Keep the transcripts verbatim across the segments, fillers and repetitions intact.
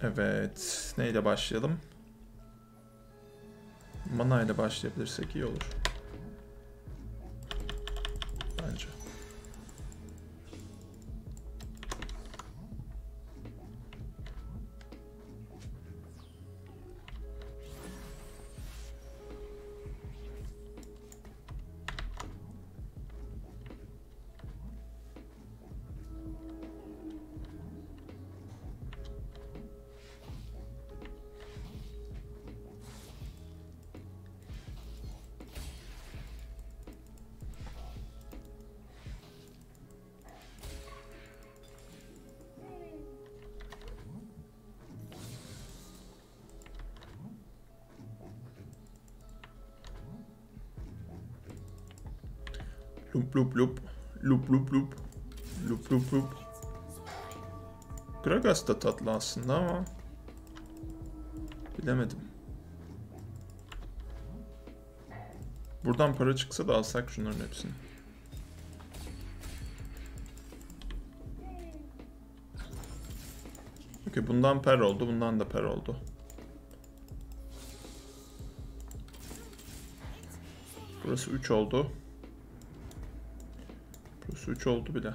Evet. Neyle başlayalım? Mana ile başlayabilirsek iyi olur. Bence. Lup lup lup. Lup lup lup. Lup lup lup. Gragas da tatlı aslında ama bilemedim. Buradan para çıksa da alsak şunların hepsini. Okey, bundan per oldu, bundan da per oldu. Burası üç oldu. Burası üç oldu bile.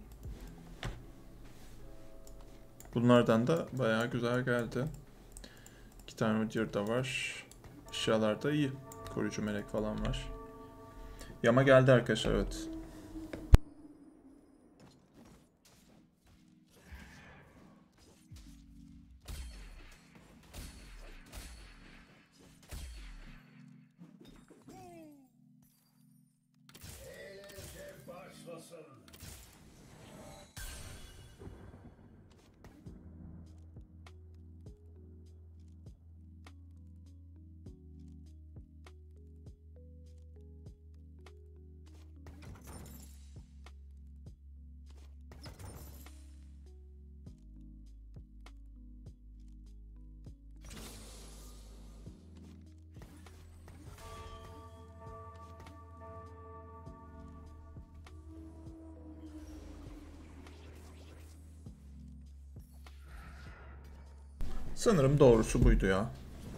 Bunlardan da bayağı güzel geldi. İki tane Udyr da var. Eşyalar da iyi. Koruyucu melek falan var. Yama geldi arkadaşlar, evet. Sanırım doğrusu buydu ya.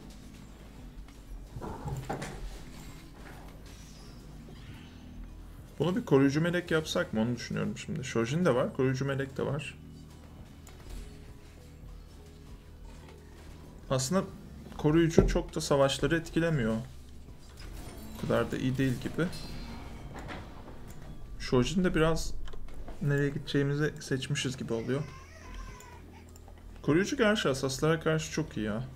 Bunu bir koruyucu melek yapsak mı onu düşünüyorum şimdi. Shojin de var, koruyucu melek de var. Aslında koruyucu çok da savaşları etkilemiyor. O kadar da iyi değil gibi. Shojin de biraz nereye gideceğimizi seçmişiz gibi oluyor. Koruyucu gerçi asaslara karşı çok iyi ya.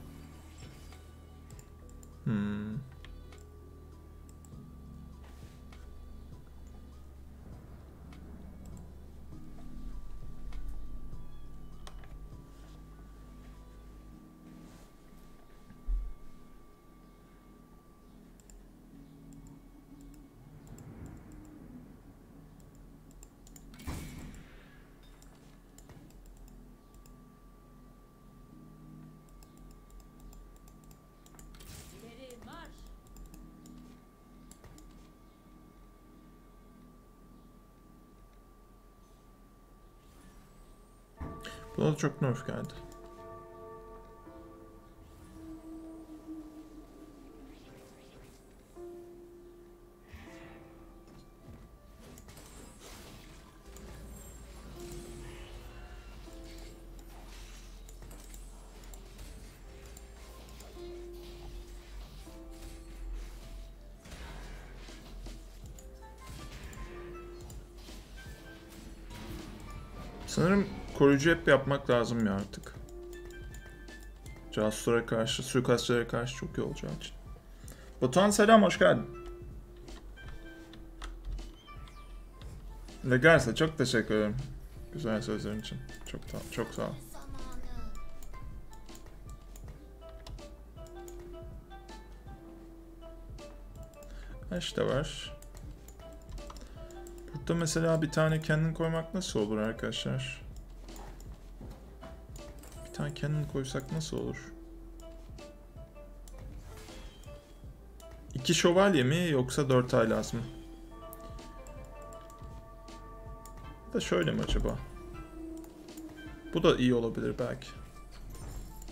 Hmm. Buna da çok nerf geldi. Sanırım koruyucu hep yapmak lazım ya artık. Casuslara karşı, suikastçılara karşı çok iyi olacağı için. Batuhan selam, hoş geldin. Legarsa çok teşekkür ederim. Güzel sözlerin için. Çok çok sağ ol. Aş da var. Burada mesela bir tane kendin koymak nasıl olur arkadaşlar? Bir tane kendin koysak nasıl olur? İki şövalye mi yoksa dört aylaz mı? Da şöyle mi acaba? Bu da iyi olabilir belki.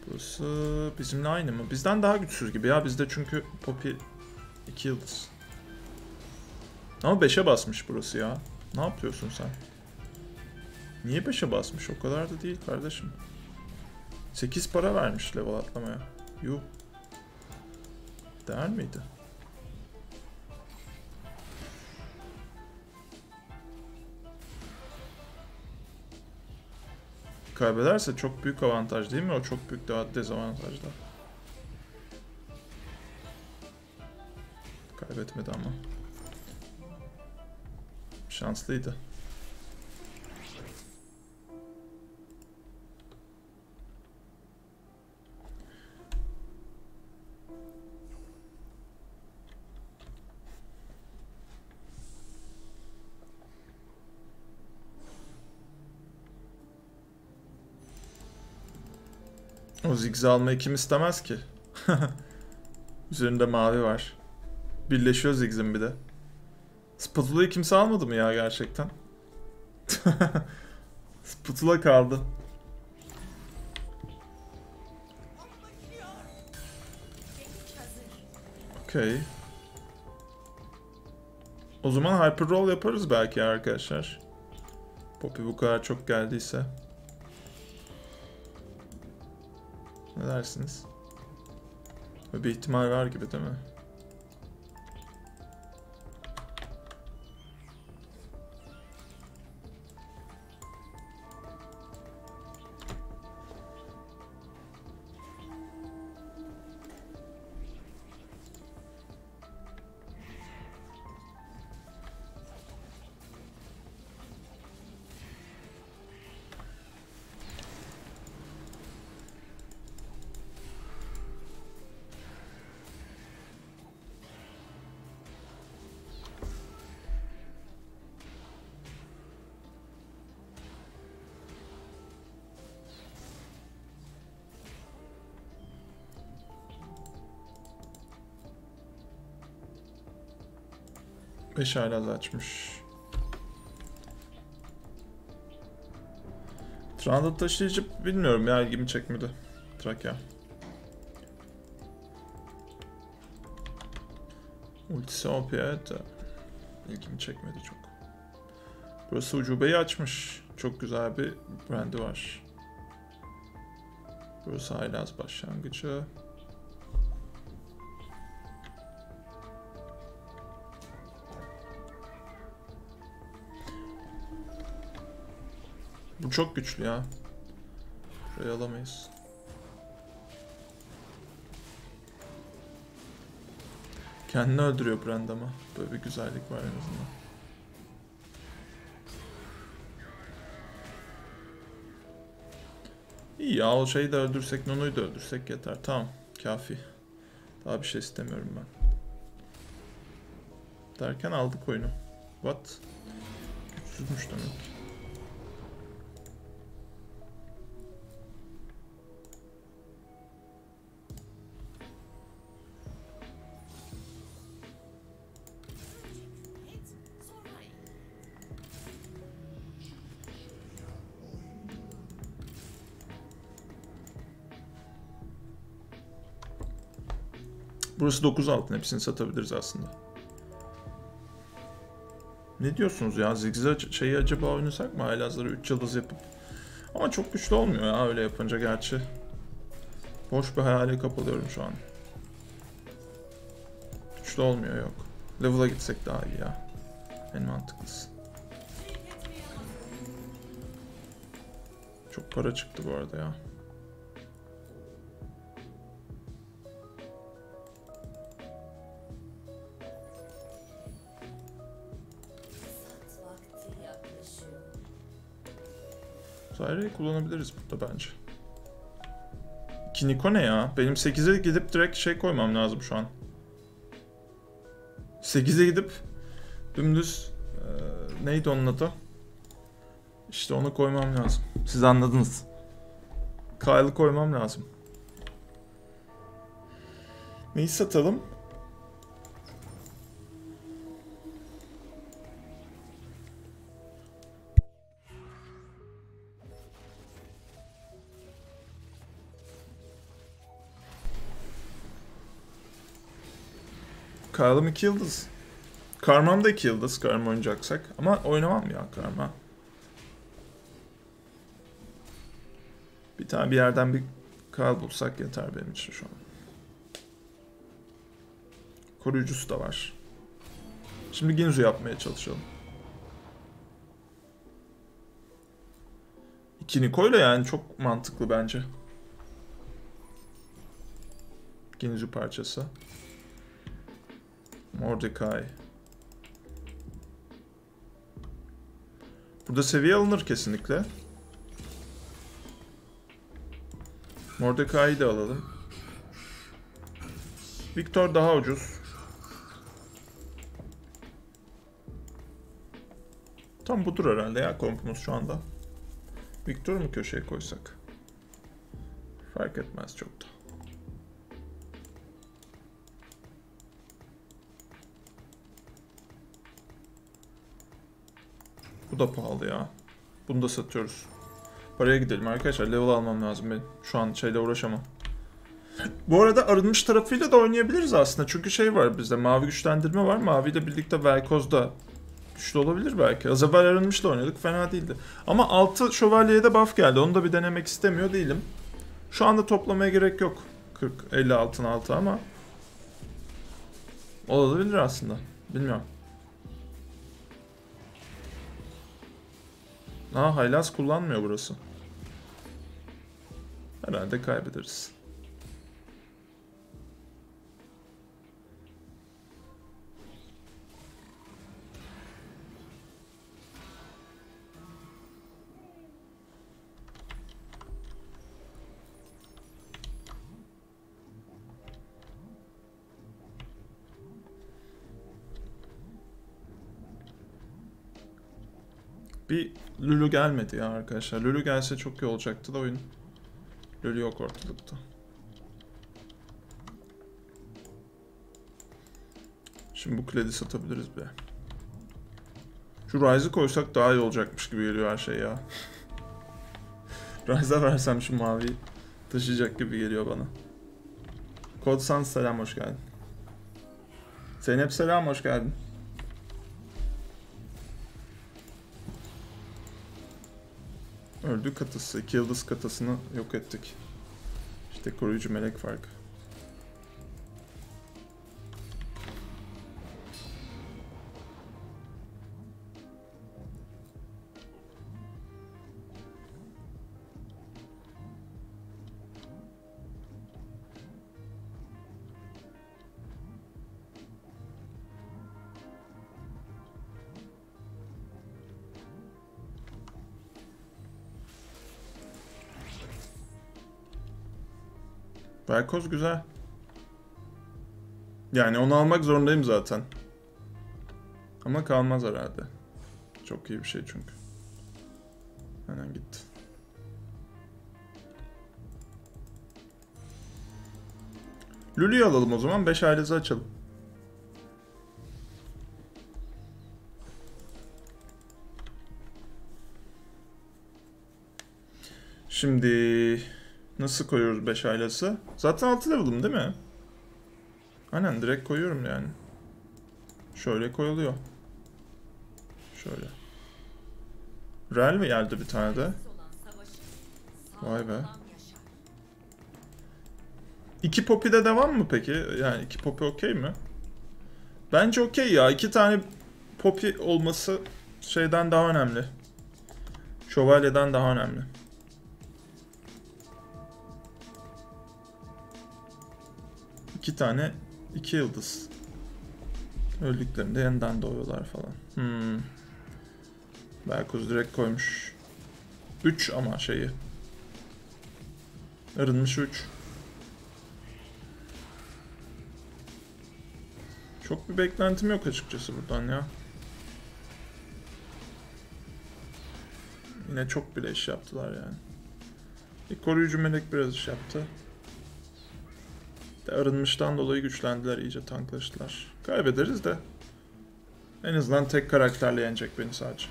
Burası bizimle aynı mı? Bizden daha güçsüz gibi ya. Bizde çünkü Poppy iki yıldız. Ama beşe basmış burası ya. Ne yapıyorsun sen? Niye beşe basmış? O kadar da değil kardeşim. sekiz para vermiş level atlamaya. Yuh. Değer miydi? Kaybederse çok büyük avantaj değil mi? O çok büyük daha dezavantajda. Kaybetmedi ama. Şanslıydı. O Ziggs'i almayı kim istemez ki? Üzerinde mavi var. Birleşiyor Ziggs'in bir de. Spatula'yı kimse almadı mı ya gerçekten? Spatula kaldı. Okey. O zaman Hyper Roll yaparız belki arkadaşlar. Poppy bu kadar çok geldiyse. Ne dersiniz? Böyle bir ihtimal var gibi değil mi? Beş hala açmış. Transit taşıyıcı bilmiyorum ya, ilgimi çekmedi. Trakya. Ultisi O P evet de ilgimi çekmedi çok. Burası ucubeyi açmış. Çok güzel bir brandi var. Burası haylaz başlangıcı. Bu çok güçlü ya. Burayı alamayız. Kendini öldürüyor brand ama. Böyle bir güzellik var en azından. İyi ya, o şeyi de öldürsek, Nunu'yu da öldürsek yeter. Tamam, kafi. Daha bir şey istemiyorum ben. Derken aldık oyunu. What? Güçsüzmüş demek ki. Burası dokuz altın, hepsini satabiliriz aslında. Ne diyorsunuz ya? Ziggs'e şeyi acaba oynasak mı? Haylazları üç yıldız yapıp. Ama çok güçlü olmuyor ya öyle yapınca gerçi. Boş bir hayale kapalıyorum şu an. Güçlü olmuyor, yok. Level'a gitsek daha iyi ya. En mantıklısı. Çok para çıktı bu arada ya. Zaire'yi kullanabiliriz burada bence. Kiniko ne ya? Benim sekize gidip direkt şey koymam lazım şu an. sekize gidip dümdüz e, neydi onun adı? İşte onu koymam lazım. Siz anladınız. Kyle'ı koymam lazım. Neyi satalım? Kyle'ım iki yıldız. Karma'm da iki yıldız Karma oynayacaksak. Ama oynamam ya Karma. Bir tane bir yerden bir Kyle bulsak yeter benim için şu an. Koruyucusu da var. Şimdi Ginzu yapmaya çalışalım. İki Niko'yla yani çok mantıklı bence. Ginzu parçası. Mordecai. Burada seviye alınır kesinlikle. Mordecai'yi de alalım. Victor daha ucuz. Tam budur herhalde ya kompumuz şu anda. Victor'u mu köşeye koysak? Fark etmez çok da. Bu da pahalı ya. Bunu da satıyoruz. Paraya gidelim arkadaşlar. Level almam lazım benim. Şu an şeyle uğraşamam. Bu arada arınmış tarafıyla da oynayabiliriz aslında. Çünkü şey var bizde. Mavi güçlendirme var. Mavi ile birlikte Velkoz da güçlü olabilir belki. Az evvel arınmışla oynadık. Fena değildi. Ama altı şövalyeye de buff geldi. Onu da bir denemek istemiyor değilim. Şu anda toplamaya gerek yok. kırk elli altın altı ama olabilir aslında. Bilmiyorum. Aa, haylaz kullanmıyor burası. Herhalde kaybederiz. Bir Lulu gelmedi ya arkadaşlar. Lulu gelse çok iyi olacaktı da oyun. Lulu yok ortalıkta. Şimdi bu kredi satabiliriz be. Şu Ryze'ı koysak daha iyi olacakmış gibi geliyor her şey ya. Ryze'a versem şu maviyi taşıyacak gibi geliyor bana. Kodsan selam, hoş geldin. Zeynep selam, hoş geldin. Öldü katası. İki yıldız katasını yok ettik. İşte koruyucu melek farkı. Velkoz güzel. Yani onu almak zorundayım zaten. Ama kalmaz herhalde. Çok iyi bir şey çünkü. Hemen gitti. Lulu'yu alalım o zaman. beş ailesi açalım. Şimdi nasıl koyuyoruz beş ailesi? Zaten altı level'ım değil mi? Aynen direkt koyuyorum yani. Şöyle koyuluyor. Şöyle. Rel mi geldi bir tane de? Vay be. İki Poppy'de devam mı peki? Yani iki Poppy okey mi? Bence okey ya. İki tane Poppy olması şeyden daha önemli. Şövalyeden daha önemli. İki tane iki yıldız. Öldüklerinde yeniden doğuyorlar falan. Hmm. Velkoz direkt koymuş. üç ama şeyi. Arınmış üç. Çok bir beklentim yok açıkçası buradan ya. Yine çok bile iş yaptılar yani. Bir koruyucu melek biraz iş yaptı. De arınmıştan dolayı güçlendiler, iyice tanklaştılar. Kaybederiz de. En azından tek karakterle yenecek beni sadece.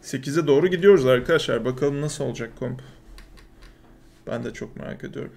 sekize doğru gidiyoruz arkadaşlar. Bakalım nasıl olacak komp. Ben de çok merak ediyorum.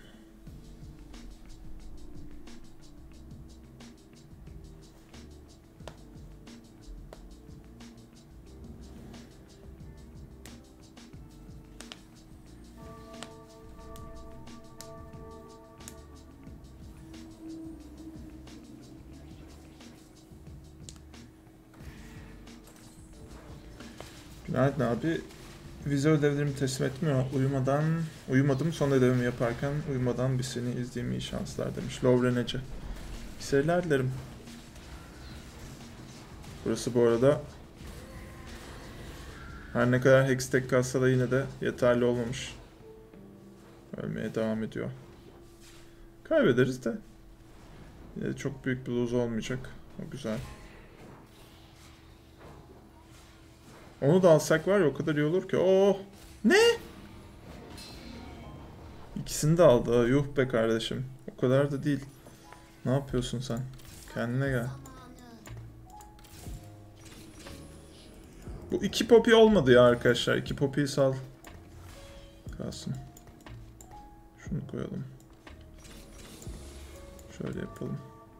Günaydın abi. Vize ödevlerimi teslim etmiyor. Uyumadan, uyumadım son ödevimi yaparken uyumadan bir seni izleyeyim, iyi şanslar demiş. Lovren Ece. Seyirler dilerim. Burası bu arada her ne kadar Hextech kalsa da yine de yeterli olmamış. Ölmeye devam ediyor. Kaybederiz de. Yine de çok büyük bir lose olmayacak. O güzel. Onu da alsak var ya o kadar iyi olur ki. Oh! Ne? İkisini de aldı. Yuh be kardeşim. O kadar da değil. Ne yapıyorsun sen? Kendine gel. Bu iki popi olmadı ya arkadaşlar. İki popiyi sal. Kalsın. Şunu koyalım. Şöyle yapalım.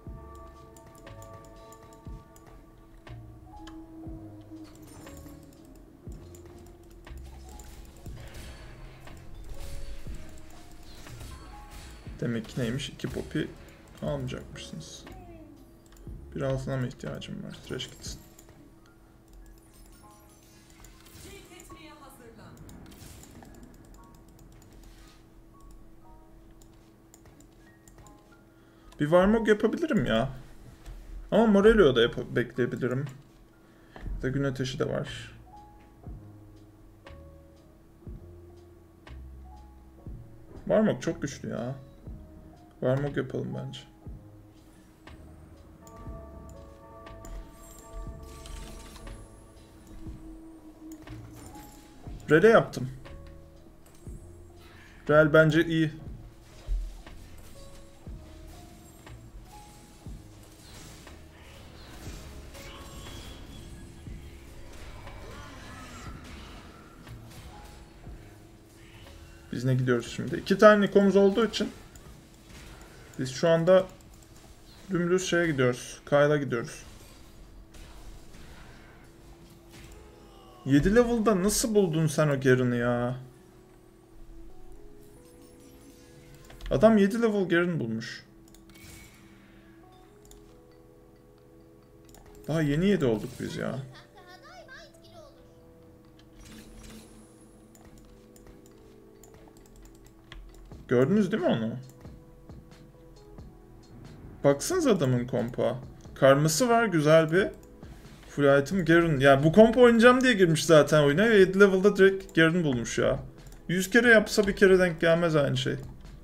Demek ki neymiş? İki popi almayacakmışsınız. Bir altına mı ihtiyacım var? Trash gitsin. Bir Varmog yapabilirim ya. Ama Morelio'da yap- bekleyebilirim. Da gün ateşi de var. Varmog çok güçlü ya. Varmog yapalım bence. Rele yaptım. Rel bence iyi. Biz ne gidiyoruz şimdi? İki tane Nikomuz olduğu için biz şu anda dümdüz şeye gidiyoruz. Kyle'a gidiyoruz. yedi level'da nasıl buldun sen o Garen'ı ya? Adam yedi level Garen bulmuş. Daha yeni yedi olduk biz ya. Gördünüz değil mi onu? Baksanız adamın kompa. Karması var güzel bir. Full item Garen. Yani bu kompa oynayacağım diye girmiş zaten oyuna ve yedi level'da direkt Garen bulmuş ya. yüz kere yapsa bir kere denk gelmez aynı şey.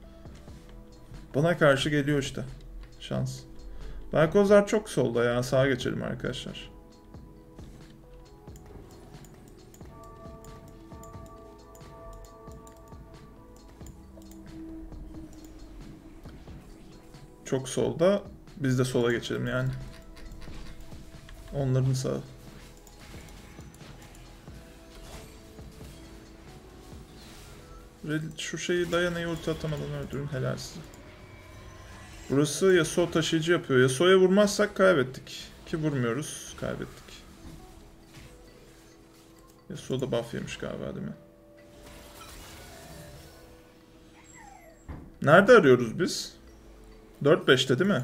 Bana karşı geliyor işte. Şans. Velkozlar çok solda ya. Sağa geçelim arkadaşlar. Çok solda. Biz de sola geçelim yani. Onların sağı. Şu şeyi Diana'yı ulti atamadan öldürün. Helal size. Burası Yasuo taşıyıcı yapıyor. Yasuo'ya vurmazsak kaybettik. Ki vurmuyoruz. Kaybettik. Yasuo da buff yemiş galiba değil mi? Nerede arıyoruz biz? dört beşte değil mi?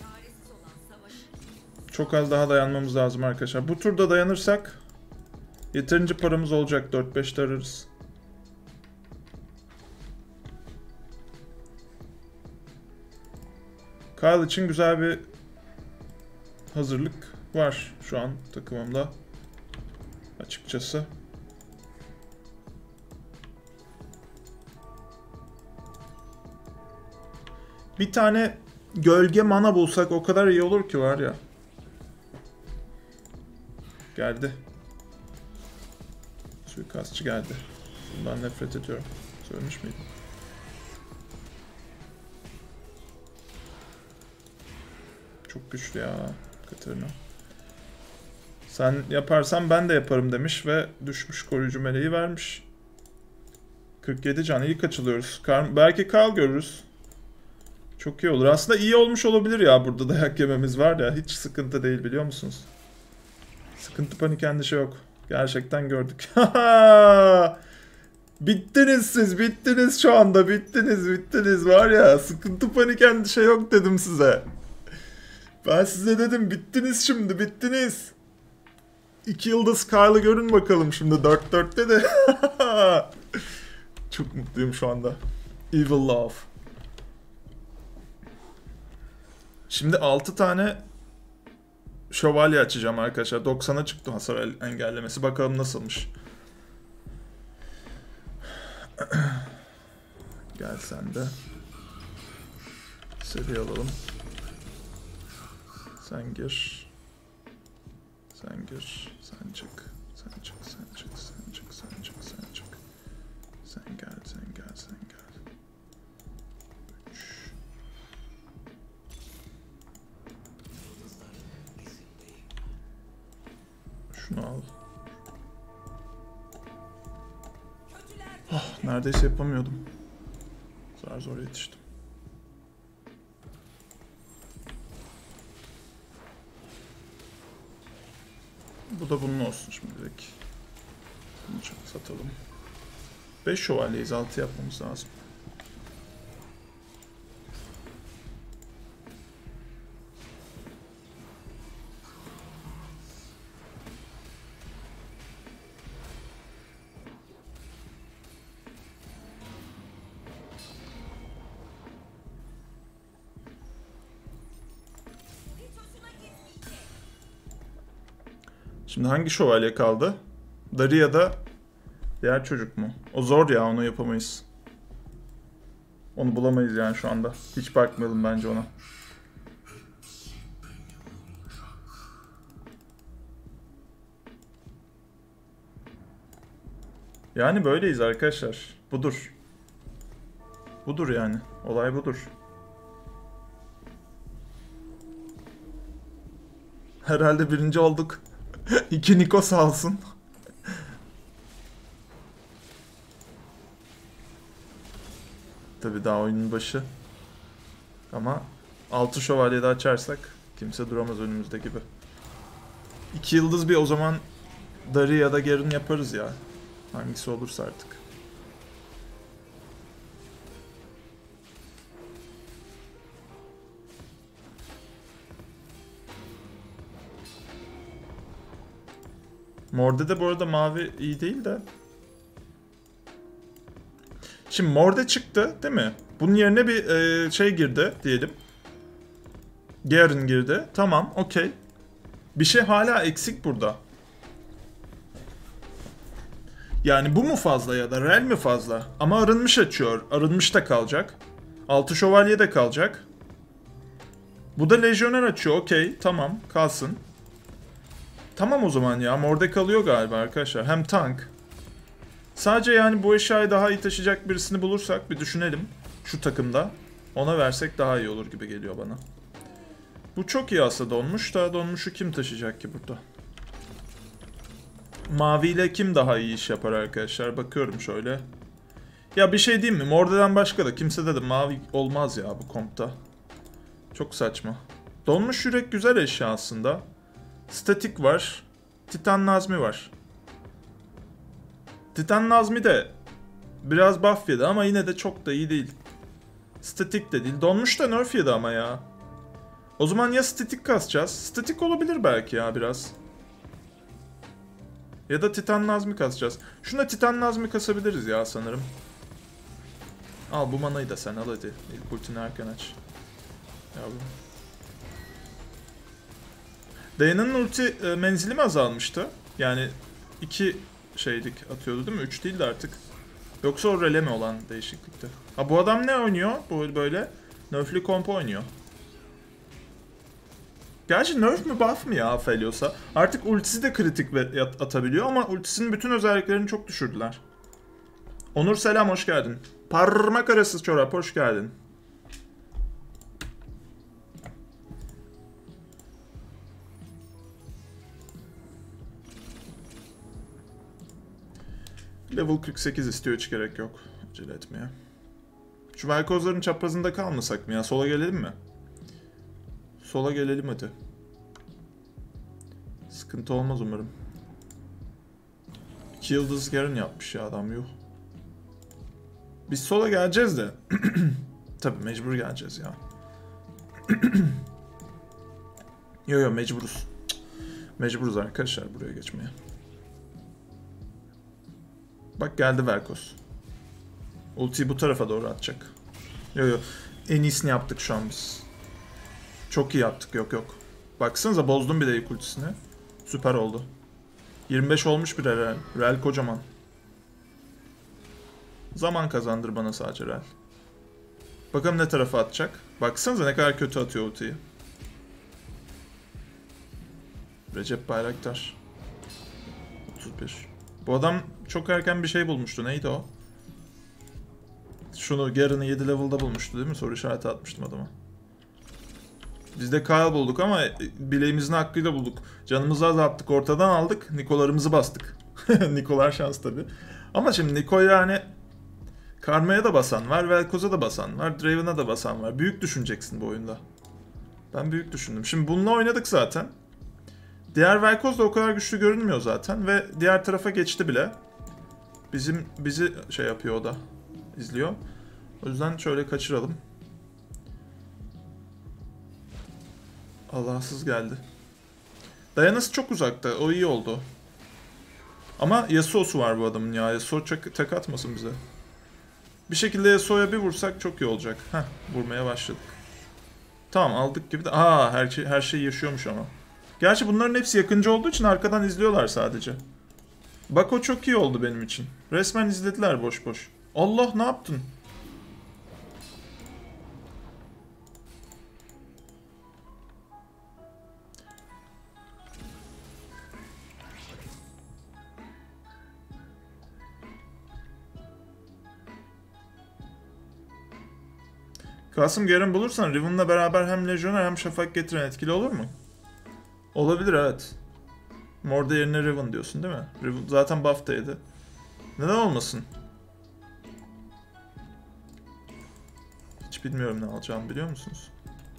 Çok az daha dayanmamız lazım arkadaşlar. Bu turda dayanırsak yeterince paramız olacak. dört beşte ararız. Kyle için güzel bir hazırlık var şu an takımımda. Açıkçası. Bir tane gölge mana bulsak o kadar iyi olur ki var ya. Geldi. Suikastçı geldi. Bundan nefret ediyorum. Söylemiş miydim? Çok güçlü ya Katarina. Sen yaparsan ben de yaparım demiş ve düşmüş koruyucu meleği vermiş. kırk yedi can, iyi kaçılıyoruz. Kar belki Karl görürüz. Çok iyi olur. Aslında iyi olmuş olabilir ya, burada dayak yememiz var ya. Hiç sıkıntı değil biliyor musunuz? Sıkıntı panik endişe yok. Gerçekten gördük. Bittiniz siz, bittiniz şu anda, bittiniz, bittiniz var ya. Sıkıntı panik endişe yok dedim size. Ben size dedim, bittiniz şimdi, bittiniz. İki yıldız Karl'ı görün bakalım şimdi dört dörtte de. Çok mutluyum şu anda. Evil Love. Şimdi altı tane şövalye açacağım arkadaşlar. doksana çıktı hasar engellemesi. Bakalım nasılmış. Gel sen de. Seviye alalım. Sen gir. Sen gir. Sen çık. Sen çık. Sen çık. Sen çık. Sen çık. Sen çık. Sen gel. Sen gel. Sen gel. Üç. Şunu al. Oh, neredeyse yapamıyordum. Zar zor yetiştim. Bu da bunun olsun şimdilik. Bunu çok satalım. beş şövalyeyiz, altı yapmamız lazım. Şimdi hangi şövalye kaldı? Daria'da diğer çocuk mu? O zor ya, onu yapamayız. Onu bulamayız yani şu anda. Hiç bakmayalım bence ona. Yani böyleyiz arkadaşlar. Budur. Budur yani. Olay budur. Herhalde birinci olduk. İki Niko sağ olsun. Tabii daha oyunun başı. Ama altı şövalye de açarsak kimse duramaz önümüzde gibi. İki yıldız bir o zaman Dari ya da Garen yaparız ya. Hangisi olursa artık. Morde de bu arada mavi iyi değil de. Şimdi Morde çıktı değil mi? Bunun yerine bir e, şey girdi diyelim. Garen girdi. Tamam, okey. Bir şey hala eksik burada. Yani bu mu fazla ya da Rel mi fazla? Ama arınmış açıyor. Arınmış da kalacak. Altı şövalye de kalacak. Bu da lejyoner açıyor. Okey, tamam, kalsın. Tamam o zaman ya. Morde kalıyor galiba arkadaşlar. Hem tank. Sadece yani bu eşyayı daha iyi taşıyacak birisini bulursak bir düşünelim. Şu takımda. Ona versek daha iyi olur gibi geliyor bana. Bu çok iyi aslında donmuş da donmuşu kim taşıyacak ki burada? Mavi ile kim daha iyi iş yapar arkadaşlar? Bakıyorum şöyle. Ya bir şey diyeyim mi? Morde'den başka da kimsede de mavi olmaz ya bu kompta. Çok saçma. Donmuş yürek güzel eşya aslında. Statik var. Titan Nazmi var. Titan Nazmi de biraz buff yedi ama yine de çok da iyi değil. Statik de değil. Donmuş da nerf yedi ama ya. O zaman ya statik kasacağız. Statik olabilir belki ya biraz. Ya da Titan Nazmi kasacağız. Şuna Titan Nazmi kasabiliriz ya sanırım. Al bu manayı da sen al hadi. İlk ultini erken aç. Yavrum. Dayan'ın ulti e, menzili mi azalmıştı? Yani iki şeylik atıyordu değil mi? üç değil de artık. Yoksa o rele mi olan değişiklikte? Ha bu adam ne oynuyor? Bu böyle nerfli kompo oynuyor. Gerçi nerf mi buff mı ya Aphelios'a? Artık ultisi de kritik atabiliyor ama ultisinin bütün özelliklerini çok düşürdüler. Onur selam, hoş geldin. Parmak arası çorap, hoş geldin. Level kırk sekiz istiyor, hiç gerek yok. Acele etmeye. Şu Velkozların çaprazında kalmasak mı ya? Sola gelelim mi? Sola gelelim hadi. Sıkıntı olmaz umarım. İki yıldız Garen yapmış ya adam, yuh. Biz sola geleceğiz de. Tabii mecbur geleceğiz ya. Yo yo mecburuz. Mecburuz arkadaşlar buraya geçmeye. Bak geldi Velkoz. Ultiyi bu tarafa doğru atacak. Yo yo. En iyisini yaptık şu an biz. Çok iyi yaptık, yok yok. Baksanıza bozdum bir de ilk ultisini. Süper oldu. yirmi beş olmuş bir Rel. Rel kocaman. Zaman kazandır bana sadece Rel. Bakalım ne tarafa atacak. Baksanıza ne kadar kötü atıyor ultiyi. Recep Bayraktar. otuz bir. Bu adam çok erken bir şey bulmuştu. Neydi o? Şunu Garen'ı yedi level'da bulmuştu değil mi? Soru işareti atmıştım adama. Biz de Kayle bulduk ama bileğimizin hakkıyla bulduk. Canımızı azalttık, ortadan aldık. Nikolarımızı bastık. Nikolar şans tabi. Ama şimdi Niko yani... Karma'ya da basan var, Velkoz'a da basan var, Draven'a da basan var. Büyük düşüneceksin bu oyunda. Ben büyük düşündüm. Şimdi bununla oynadık zaten. Diğer Velkoz da o kadar güçlü görünmüyor zaten ve diğer tarafa geçti bile. Bizim bizi şey yapıyor o da. İzliyor. O yüzden şöyle kaçıralım. Allahsız geldi. Dayanası çok uzakta. O iyi oldu. Ama Yasuo'su var bu adamın ya. Yasuo tek atmasın bize. Bir şekilde Yasuo'ya bir vursak çok iyi olacak. Heh, vurmaya başladık. Tamam aldık gibi de. Aa her şey, her şey yaşıyormuş ama. Gerçi bunların hepsi yakıncı olduğu için arkadan izliyorlar sadece. Bak o çok iyi oldu benim için. Resmen izlediler boş boş. Allah ne yaptın? Kasım Garen bulursan Riven'la beraber hem Legionnaire hem Şafak getiren etkili olur mu? Olabilir evet. Morde yerine Riven diyorsun değil mi? Riven zaten buff'taydı. Neden olmasın? Hiç bilmiyorum ne alacağımı, biliyor musunuz?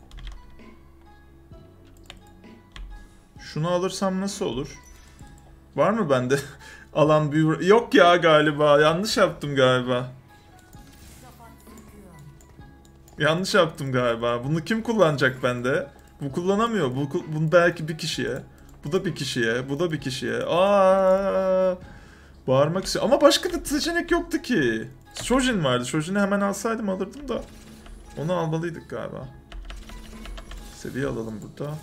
Şunu alırsam nasıl olur? Var mı bende alan büyür? Yok ya galiba. Yanlış yaptım galiba. Yanlış yaptım galiba. Bunu kim kullanacak bende? Bu kullanamıyor. Bu, bu belki bir kişiye. Bu da bir kişiye. Bu da bir kişiye. Aa! Bağırmak istiyor. Ama başka da seçenek yoktu ki. Shojin vardı. Shojin'i hemen alsaydım alırdım da. Onu almalıydık galiba. Seviye alalım burada.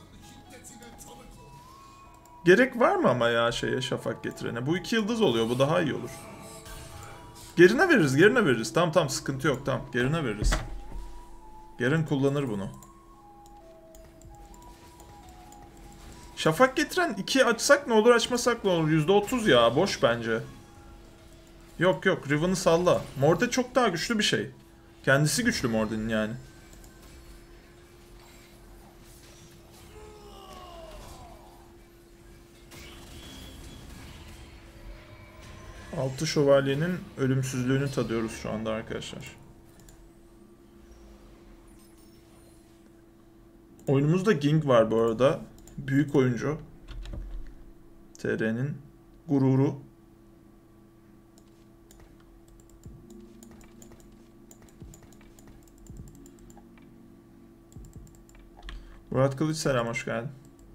Gerek var mı ama ya şeye Şafak getirene? Bu iki yıldız oluyor. Bu daha iyi olur. Gerine veririz. Gerine veririz. Tamam tamam sıkıntı yok. Tamam. Gerine veririz. Garen kullanır bunu. Şafak getiren iki açsak ne olur, açmasak ne olur? yüzde otuz ya. Boş bence. Yok yok. Riven'ı salla. Morde çok daha güçlü bir şey. Kendisi güçlü Morde'nin yani. Altı şövalyenin ölümsüzlüğünü tadıyoruz şu anda arkadaşlar. Oyunumuzda Ging var bu arada. Büyük oyuncu. T R'nin gururu. Murat Kılıç selam, hoş geldin.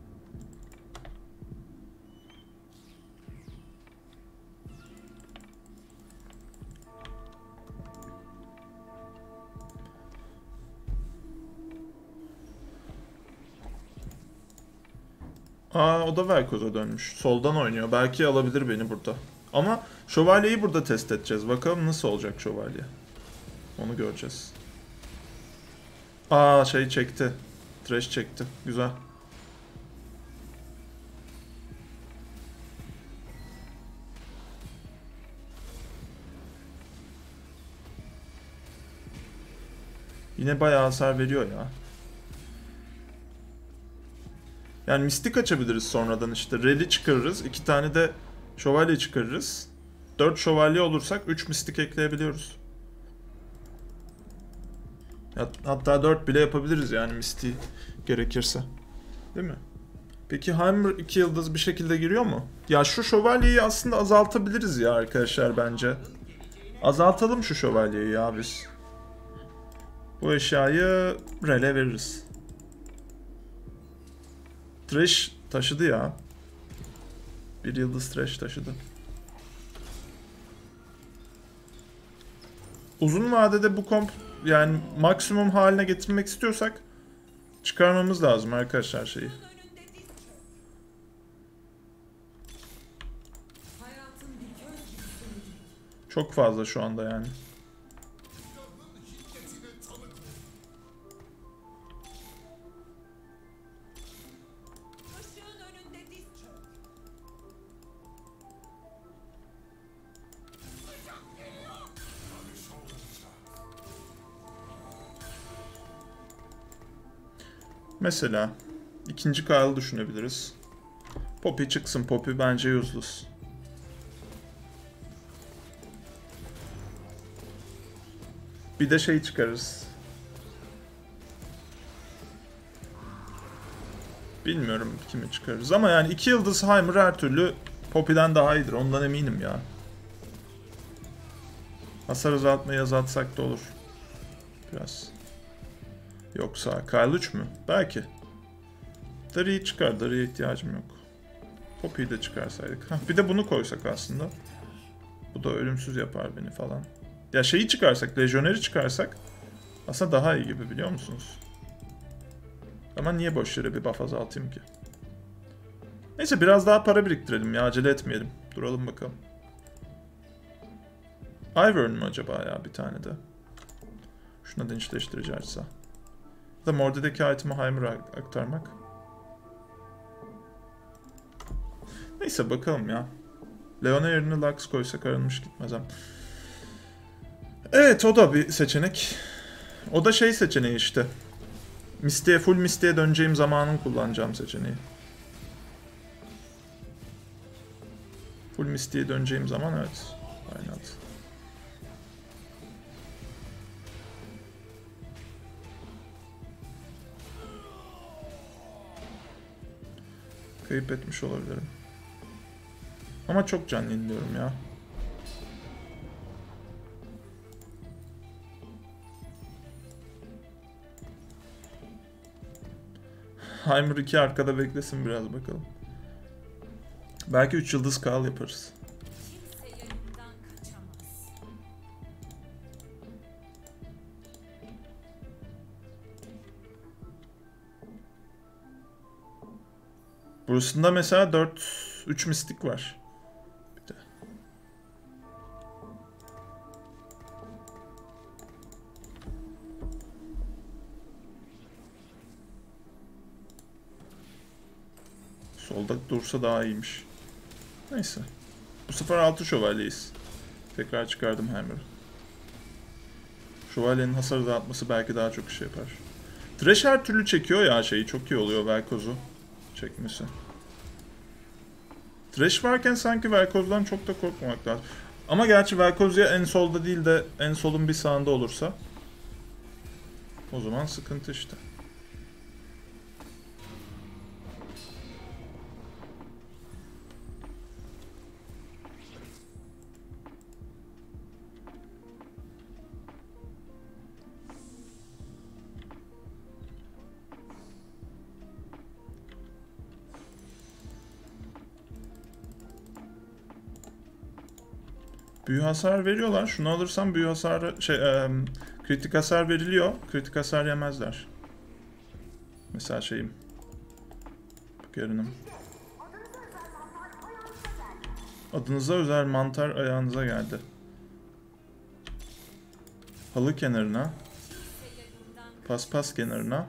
Aa o da Velkoz'a dönmüş. Soldan oynuyor. Belki alabilir beni burada. Ama şövalyeyi burada test edeceğiz. Bakalım nasıl olacak şövalye. Onu göreceğiz. Aa şey çekti. Thresh çekti. Güzel. Yine bayağı hasar veriyor ya. Yani mistik açabiliriz sonradan işte. Rel'i çıkarırız. İki tane de şövalye çıkarırız. dört şövalye olursak üç mistik ekleyebiliyoruz. Hatta dört bile yapabiliriz yani mistiği gerekirse. Değil mi? Peki Heimer iki yıldız bir şekilde giriyor mu? Ya şu şövalyeyi aslında azaltabiliriz ya arkadaşlar bence. Azaltalım şu şövalyeyi ya biz. Bu eşyayı Rel'e veririz. Thresh taşıdı ya. Bir yıldız Thresh taşıdı. Uzun vadede bu komp yani maksimum haline getirmek istiyorsak çıkarmamız lazım arkadaşlar şeyi. Çok fazla şu anda yani. Mesela ikinci Kyle'ı düşünebiliriz. Poppy çıksın. Poppy bence useless. Bir de şey çıkarırız. Bilmiyorum kimi çıkarırız ama yani iki yıldız Heimer her türlü Poppy'den daha iyidir. Ondan eminim ya. Hasar azaltmayı azaltsak da olur. Biraz. Yoksa Kyle üç mü? Belki. Dari'yi çıkar. Dari'ye ihtiyacım yok. Poppy'yi de çıkarsaydık. Hah, bir de bunu koysak aslında. Bu da ölümsüz yapar beni falan. Ya şeyi çıkarsak, Legionnaires çıkarsak aslında daha iyi gibi biliyor musunuz? Ama niye boş yere bir buff azaltayım ki? Neyse biraz daha para biriktirelim ya, acele etmeyelim. Duralım bakalım. Ivern mı acaba ya bir tane de? Şuna dinçleştirici açsa. Ya da Morde'deki item'ı Heimer'a aktarmak. Neyse bakalım ya. Leona yerine Lux koysak aranmış gitmez ama. Evet o da bir seçenek. O da şey seçeneği işte. Mistiğe, full mistiğe döneceğim zamanın kullanacağım seçeneği. Full mistiğe döneceğim zaman evet. Aynen. Kayıp etmiş olabilirim. Ama çok can yeniliyorum ya. Heimer iki arkada beklesin biraz bakalım. Belki üç yıldız kal yaparız. Burasında mesela dört üç mistik var. Bir de. Solda dursa daha iyiymiş. Neyse. Bu sefer altı şövalyeyiz. Tekrar çıkardım Heimer'ı. Şövalyenin hasarı dağıtması belki daha çok şey yapar. Thresh her türlü çekiyor ya şeyi. Çok iyi oluyor Velkoz'u çekmesi. Thresh varken sanki Velkoz'dan çok da korkmamak lazım. Ama gerçi Velkoz ya en solda değil de en solun bir sağında olursa o zaman sıkıntı işte. Büyü hasar veriyorlar. Şunu alırsam büyü hasarı şey e, kritik hasar veriliyor. Kritik hasar yemezler. Mesela şeyim. Yarınım. Adınıza özel mantar ayağınıza geldi. Halı kenarına. Paspas kenarına.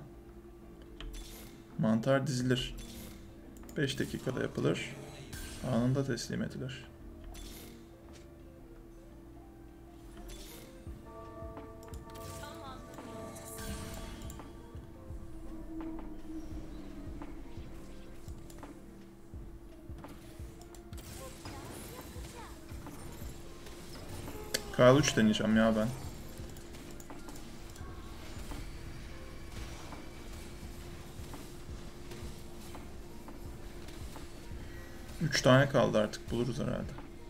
Mantar dizilir. beş dakikada yapılır. Anında teslim edilir. Kyle üç deneyeceğim ya ben. Üç tane kaldı artık, buluruz herhalde.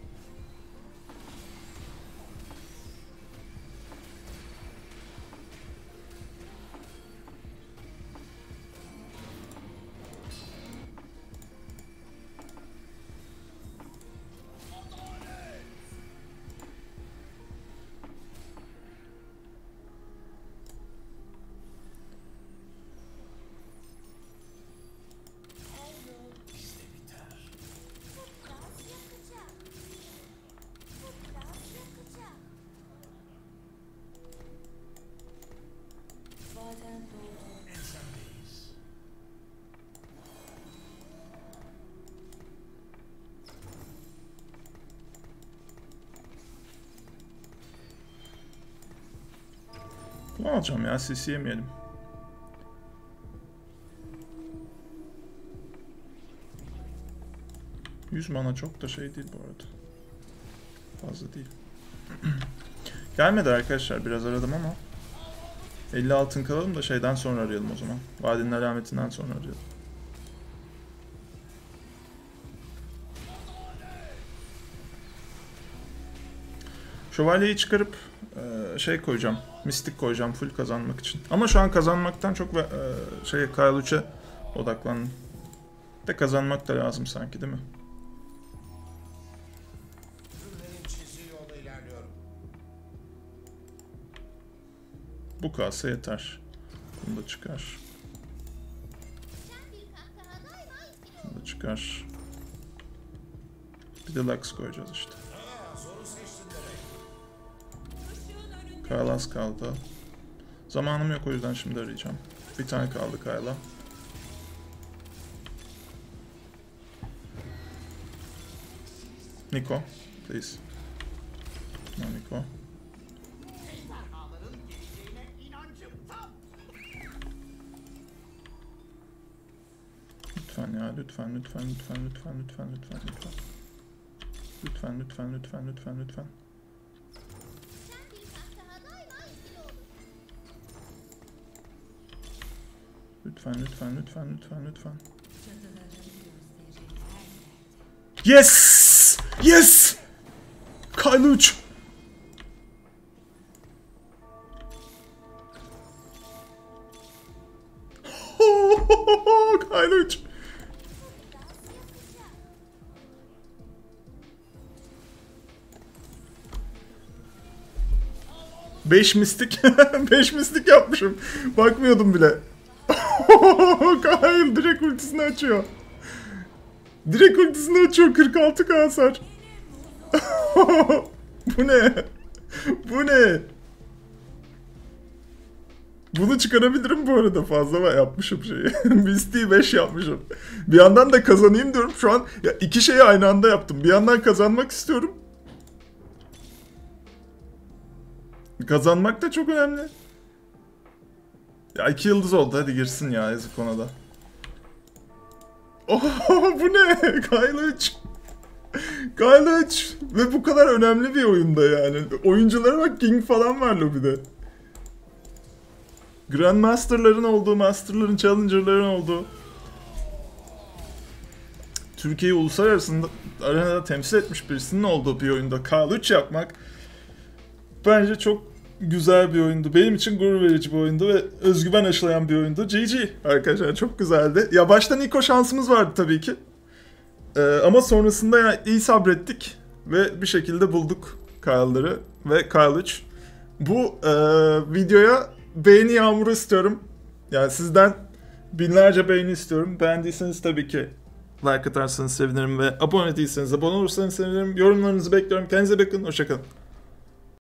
Ne alacağım ya, C C yemeyelim. yüz mana çok da şey değil bu arada. Fazla değil. Gelmedi arkadaşlar, biraz aradım ama. elli altın kalalım da şeyden sonra arayalım o zaman. Vadinin alametinden sonra arayalım. Şövalyeyi çıkarıp e, şey koyacağım. Mistik koyacağım full kazanmak için. Ama şu an kazanmaktan çok e, şey Kyle üçe odaklandım. De kazanmak da lazım sanki, değil mi? Bu kalsa yeter. Bunu da çıkar. Bunu da çıkar. Bir de Lux koyacağız işte. Kyle az kaldı. Zamanım yok, o yüzden şimdi arayacağım. Bir tane kaldı Kyle'a. Niko, please. No, Niko. Lütfen ya, lütfen, lütfen, lütfen, lütfen, lütfen, lütfen, lütfen. Lütfen, lütfen, lütfen, lütfen, lütfen. Lütfen, lütfen, lütfen, lütfen, lütfen. Yes! Yes! Kyle üç! Kyle üç! beş mistik. beş mistik yapmışım. Bakmıyordum bile. Kyle direkt ultisini açıyor. Direkt ultisini açıyor. kırk altı K hasar. Bu ne? Bu ne? Bunu çıkarabilirim bu arada, fazla var yapmışım şeyi. Mistiği beş yapmışım. Bir yandan da kazanayım diyorum. Şu an ya iki şeyi aynı anda yaptım. Bir yandan kazanmak istiyorum. Kazanmak da çok önemli. Ya iki yıldız oldu, hadi girsin ya, yazık ona da. Oh, bu ne? Kyle üç. Kyle üç. Ve bu kadar önemli bir oyunda yani. Oyunculara bak, King falan var lobide. Grandmaster'ların olduğu, Master'ların, Challenger'ların olduğu. Türkiye'yi uluslararası arenada temsil etmiş birisinin olduğu bir oyunda Kyle üç yapmak bence çok güzel bir oyundu. Benim için gurur verici bir oyundu ve özgüven aşılayan bir oyundu. G G arkadaşlar, çok güzeldi. Ya baştan ilk o şansımız vardı tabii ki. Ee, ama sonrasında yani iyi sabrettik ve bir şekilde bulduk Kyle'ları ve Kyle üç. Bu e, videoya beğeni yağmuru istiyorum. Yani sizden binlerce beğeni istiyorum. Beğendiyseniz tabii ki like atarsanız sevinirim ve abone değilseniz abone olursanız sevinirim. Yorumlarınızı bekliyorum. Kendinize bakın. Hoşça kalın.